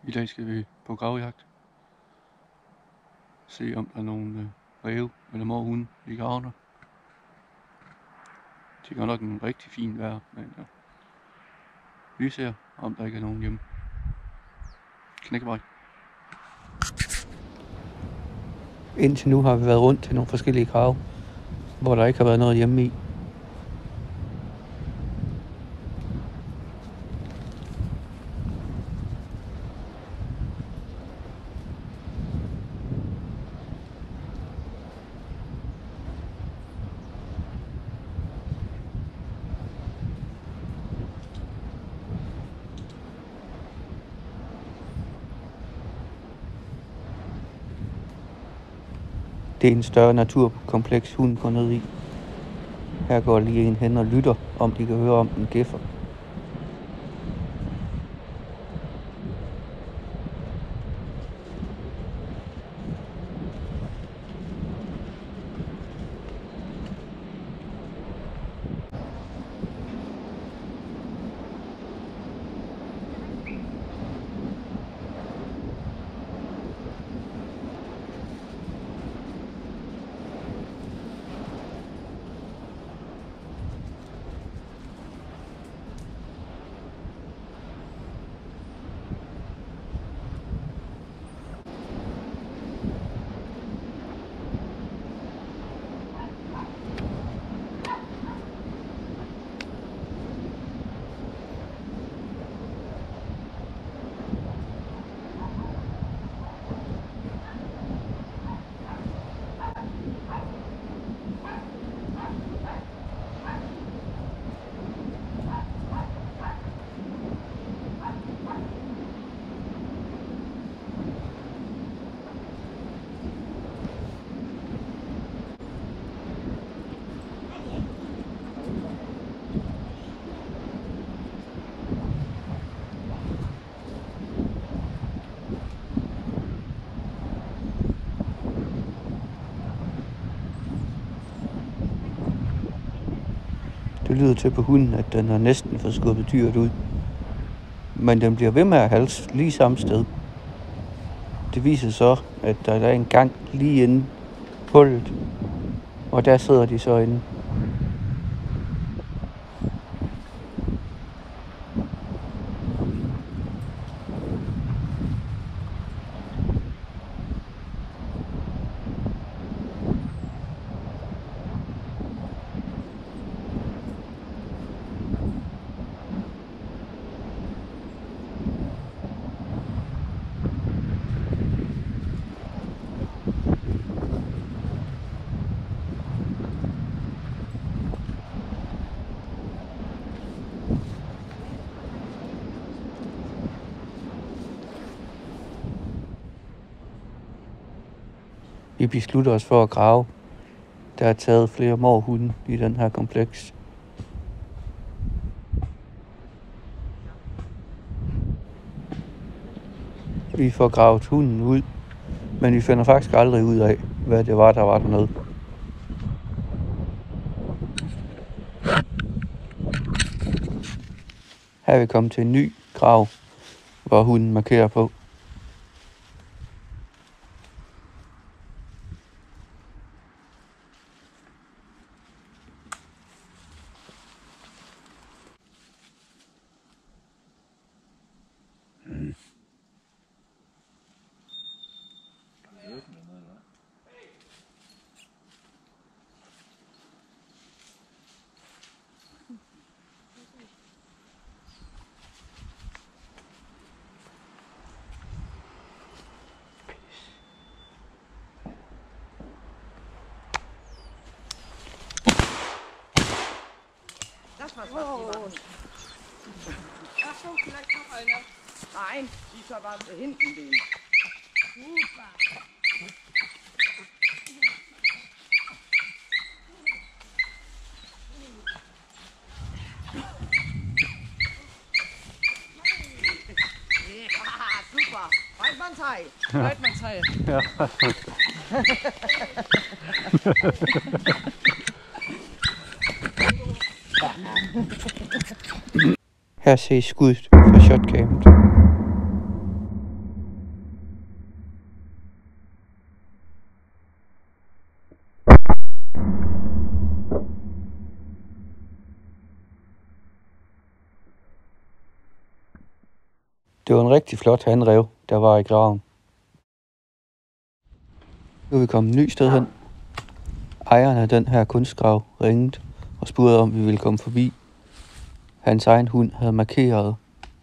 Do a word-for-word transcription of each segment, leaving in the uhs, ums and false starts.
I dag skal vi på gravjagt. Se om der er nogle ræve eller mårhunde i gravene. Det er nok en rigtig fin vejr, men ja. Vi ser om der ikke er nogen hjemme. Knækkevej. Indtil nu har vi været rundt til nogle forskellige grave, hvor der ikke har været noget hjemme i. Det er en større naturkompleks, hunden går ned i. Her går lige en hen og lytter, om de kan høre, om den gæffer. Det lyder til på hunden, at den har næsten fået skubbet dyret ud. Men den bliver ved med at halse lige samme sted. Det viser så, at der er en gang lige inde hullet, og der sidder de så inde. Vi beslutter os for at grave. Der er taget flere mårhunde i den her kompleks. Vi får gravet hunden ud, men vi finder faktisk aldrig ud af, hvad det var, der var dernede. Her er vi kommet til en ny grav, hvor hunden markerer på. Das war's, was oh. Die waren. Ach so, vielleicht noch einer. Nein, die waren hinten den. Super. Ja, super. Weidmannshai. Weidmannshai. Ja. Her ses skuddet fra shotcamet. Det var en rigtig flot hanræv, der var i graven. Nu er vi kommet et ny sted hen. Ejeren af den her kunstgrav ringede og spurgte, om vi ville komme forbi. Hans egen hund havde markeret.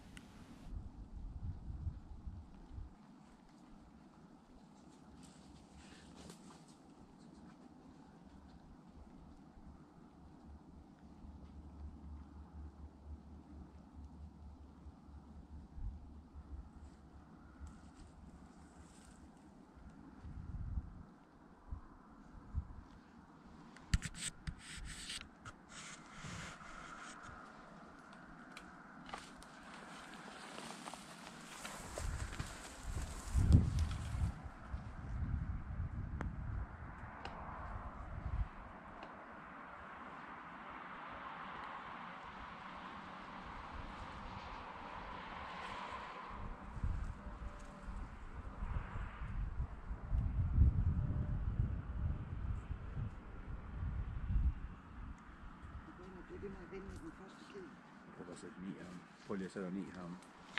Det er det med at vende den første kæde. Prøv at sætte ni ham. Prøv lige at sætte ni ham.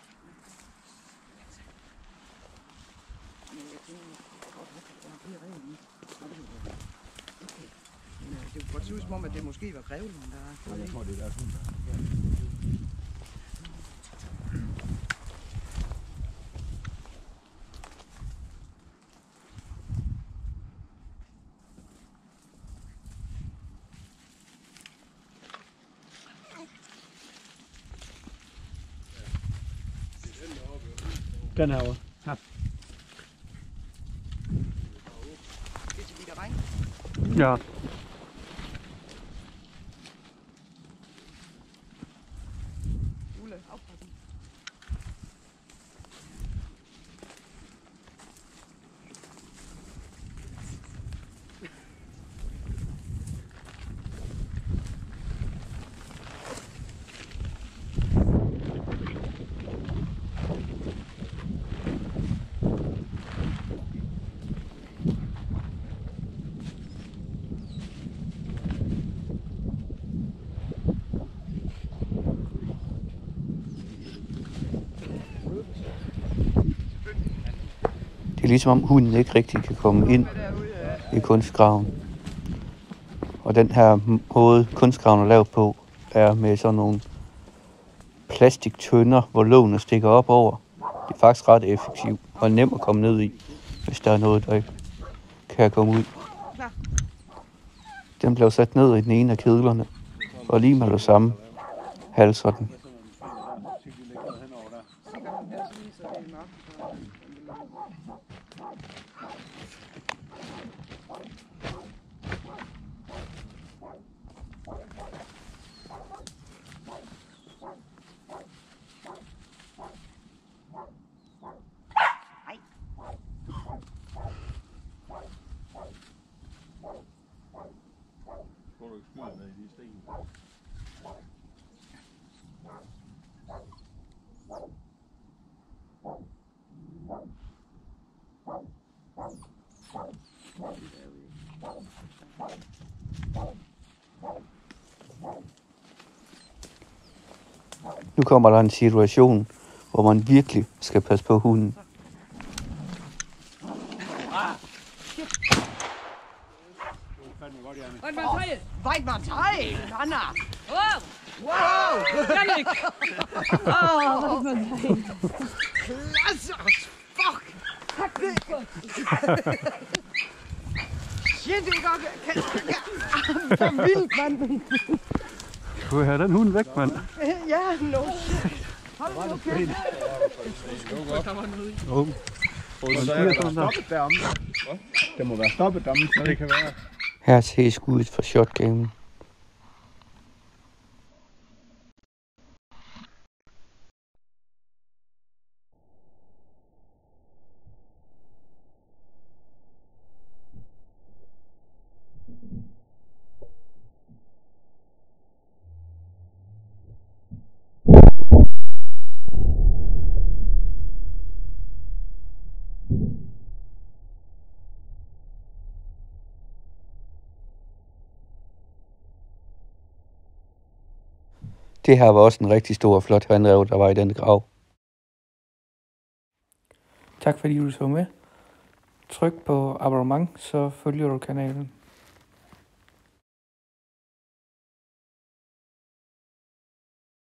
Men jeg tænker, godt, at der er flere regler i. Okay. Men øh, det kunne godt se ud som om, at det måske var grævlen, der er. Jeg tror, det er deres hund. Den herovre. Ja. Det er til Vita Regn. Ja. Ulle, afpressen. Det er ligesom om hunden ikke rigtig kan komme ind i kunstgraven. Og den her måde kunstgraven er lavet på, er med sådan nogle plastiktønder, hvor lågene stikker op over. Det er faktisk ret effektivt og nemt at komme ned i, hvis der er noget, der ikke kan komme ud. Den blev sat ned i den ene af kedlerne, og lige med det samme halser den. Tror du ikke skyder ned i de sten? Nu kommer der en situation, hvor man virkelig skal passe på hunden. Weit mal Teil, Anna! Wow! Wow! Janik! Oh, wat is mijn heen? Klasse! Fuck! Shit, det er godt. For vildt, mand. Du vil have den hund væk, mand. Ja, no shit. Hold nu kæft. Oh. Så er der stoppet deromme. Det må være stoppet deromme, så det kan være. Her ses skuddet fra shotgamen. Det her var også en rigtig stor og flot hanræv, der var i den grav. Tak fordi du så med. Tryk på abonnement, så følger du kanalen.